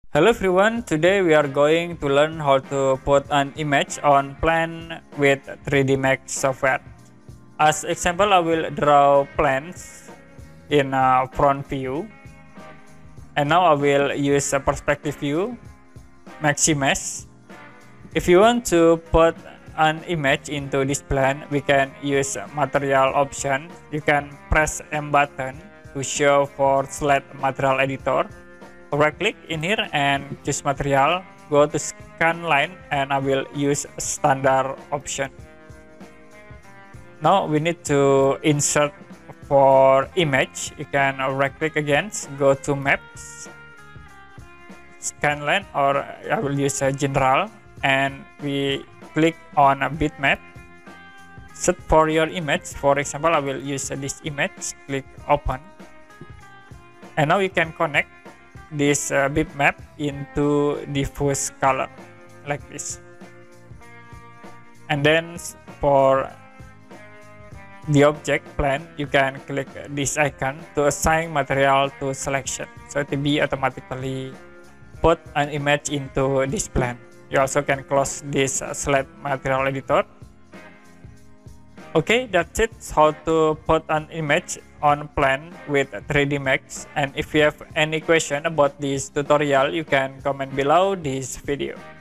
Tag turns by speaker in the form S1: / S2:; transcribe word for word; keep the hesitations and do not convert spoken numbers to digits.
S1: Hello everyone, today we are going to learn how to put an image on plan with three D Max software. As example, I will draw plans in a front view. And now I will use a perspective view, Maximesh. If you want to put an image into this plan, we can use material option. You can press M button to show for select material editor. Right click in here and choose material, go to scan line, and I will use standard option. Now we need to insert for image. You can right click again, go to maps, scan line, or I will use a general, and we click on a bitmap. Set for your image. For example, I will use this image, click open, and now you can connect this uh, bitmap into diffuse color like this. And then for the object plan, you can click this icon to assign material to selection, so it will be automatically put an image into this plan. You also can close this uh, select material editor. Okay, that's it, how to put an image on plan with three D Max. And if you have any question about this tutorial, you can comment below this video.